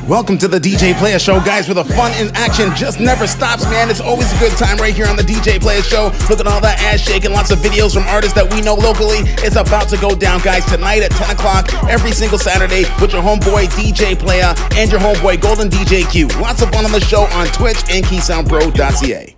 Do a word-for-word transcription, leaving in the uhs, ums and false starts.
Welcome to the D J Playa Show, guys, where the fun in action just never stops, man. It's always a good time right here on the D J Playa Show. Look at all that ass shaking, lots of videos from artists that we know locally. It's about to go down, guys, tonight at ten o'clock, every single Saturday, with your homeboy D J Playa and your homeboy Goldendjq. Lots of fun on the show on Twitch and key sound pro dot c a.